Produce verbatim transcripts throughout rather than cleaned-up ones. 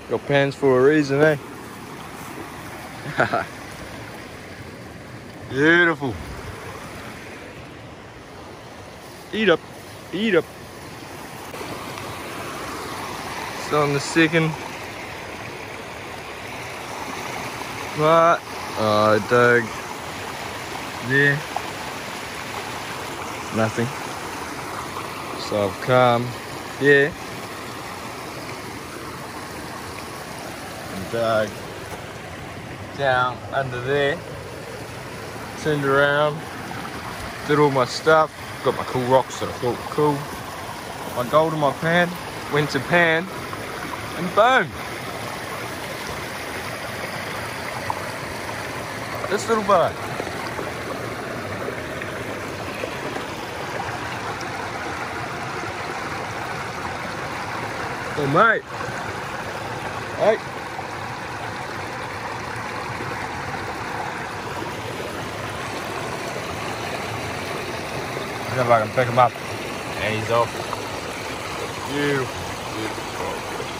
Got pans for a reason, eh? Beautiful. Eat up, eat up. Still on the second. What? Oh, dog. Yeah. Nothing. So I've come. Yeah. And dug down under there. Turned around. Did all my stuff. Got my cool rocks that I thought were cool. My gold in my pan. Went to pan. And boom. This little boat. Oh mate. Hey. See if I can pick him up. And he's off. Beautiful. Beautiful.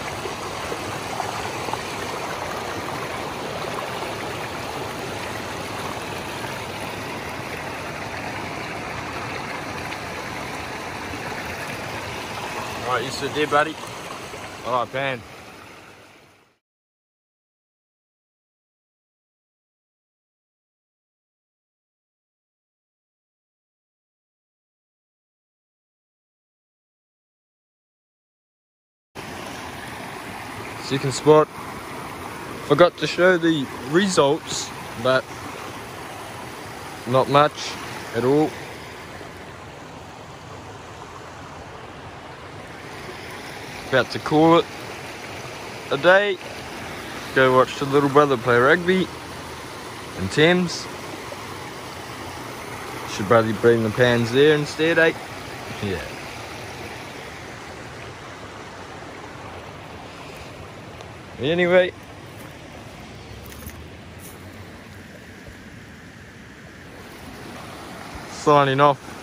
Alright, you sit there, buddy. Alright, pan. Second spot. Forgot to show the results, but not much at all. About to call it a day. Go watch the little brother play rugby in Thames. Should probably bring the pans there instead, eh? Yeah. Anyway, signing off.